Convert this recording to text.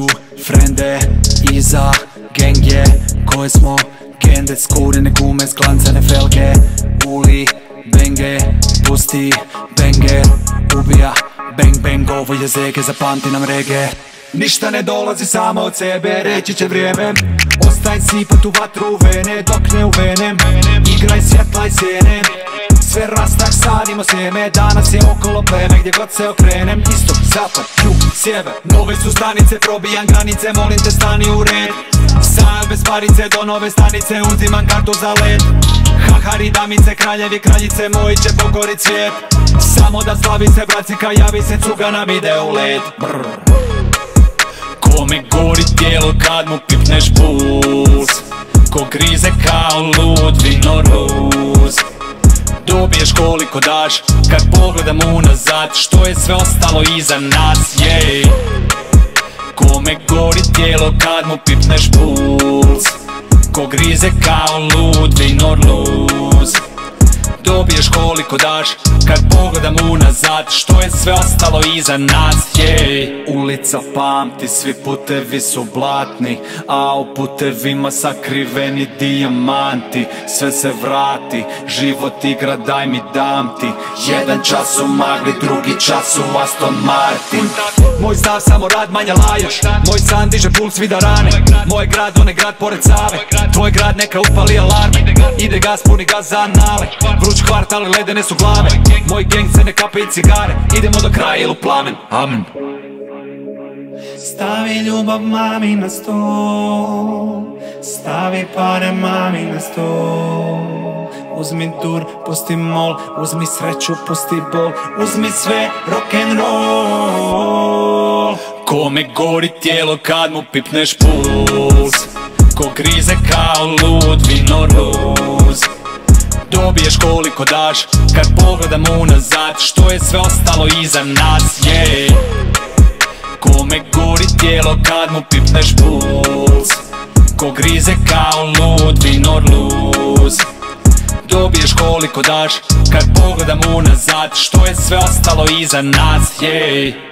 su frende iza genge koje smo gende, skurene gume, zglancane felge. Uli, benge, pusti, benge, ubija, bang bang, ovo je zege, zapamti nam rege. Ništa ne dolazi samo od sebe, reći će vrijeme. Ostaj sipat u vatru u vene, dok ne uvenem. Igraj svjetla i sjene, sve rastak sadimo sjeme. Danas je okolo pleme, gdje god se okrenem. Istok, zapad, jug, sjever, nove su stanice, probijam granice, molim te stani u red. Sajl bez parice, do nove stanice, uzimam kartu za let. Hahari, damice, kraljevi, kraljice, moji će pokorit svijet. Samo da slavi se bracika, javi se, cuga nam ide u let. Kome gori tijelo kad mu pipneš puls, ko grize kao lud vino ruz. Dobiješ koliko daš kad pogledam unazad, što je sve ostalo iza nas, jej. Kome gori tijelo kad mu pipneš puls, ko grize kao lud vino ruz. Dobiješ koliko daš kad pogledam unazad, što je sve ostalo iza nas, jej. Ulica pamti, svi putevi su blatni, a u putevima sakriveni dijamanti. Sve se vrati, život igra, daj mi dam ti. Jedan čas u magli, drugi čas u Aston Martin. Moj stav samo rad, manja lajaš. Moj san diže puls, vida rane. Moj grad, onaj grad pored Save. Tvoj grad neka upali alarme. Ide gas, puni gas za anale. Vruć kvart, ali ledene su glave. Moj geng se ne kape i cigare. Idemo do kraja ili u plamen, amen. Stavi ljubav mami na stol, stavi pare mami na stol. Uzmi dur, pusti mol, uzmi sreću, pusti bol, uzmi sve rock'n'roll. Kome gori tijelo kad mu pipneš puls, ko grize kao lud vino ruz. Dobiješ koliko daš kad pogledam unazad, što je sve ostalo iza nas, jej. Kome gori tijelo kad mu pipneš puls, ko grize kao lud vino ruz. Dobiješ koliko daš kad pogledam unazad, što je sve ostalo iza nas, jej.